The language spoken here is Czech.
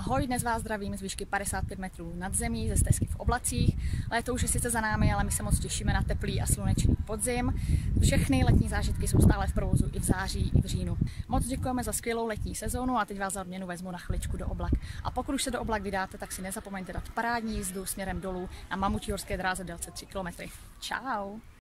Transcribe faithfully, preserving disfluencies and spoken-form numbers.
Ahoj, dnes vás zdravím z výšky padesát pět metrů nad zemí, ze stezky v oblacích. Léto už je sice za námi, ale my se moc těšíme na teplý a slunečný podzim. Všechny letní zážitky jsou stále v provozu i v září, i v říjnu. Moc děkujeme za skvělou letní sezónu a teď vás za odměnu vezmu na chviličku do Oblak. A pokud už se do Oblak vydáte, tak si nezapomeňte dát parádní jízdu směrem dolů na Mamutí horské dráze délce tři kilometry. Čau!